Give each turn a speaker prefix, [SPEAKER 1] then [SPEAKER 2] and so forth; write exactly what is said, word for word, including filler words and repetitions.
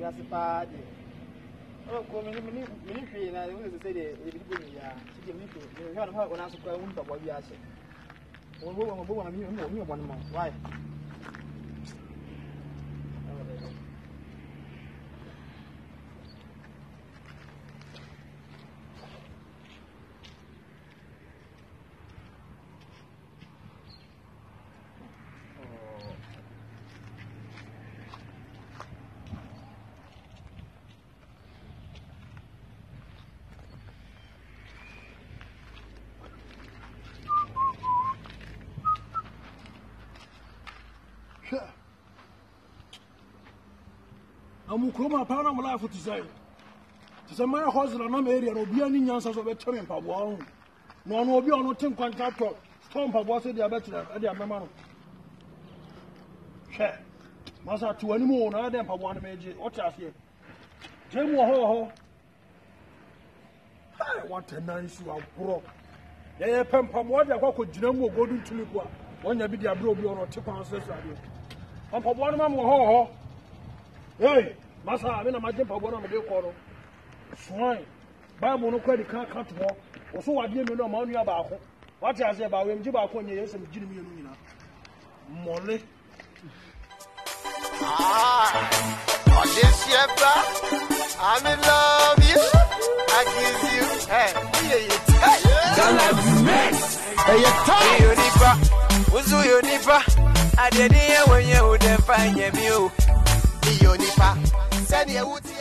[SPEAKER 1] that's a party. Oh, come in, military, and I want to say the beginning. She can meet you. You have her when I suppose one of what you are saying. One woman, one woman, one more. Why?
[SPEAKER 2] I'm going to my life to say. To my husband, I'm area, no be any answers of a term per one. No one will be on no team contractor. Storm per was the better at the amount. Share. Must have two anymore, no other per one major. What else here? Jim Waho. What a nice you are broke. They pump from what I could Jim will go to Liqua. When you be the abroad or two pounds. I'm for one man Waho. Hey, Massa, I mean, I'm jump one of the quarter. Swine. Bible no credit can't cut to walk. Or so I didn't know money about it. What I say about him, Jibba, yes, and Jimmy Luna. Molly.
[SPEAKER 3] Ah, on this year, I'm in love you. I give you, hey, hey, Unipa, was Unipa. I didn't hear when you would find you. Unipa, send you.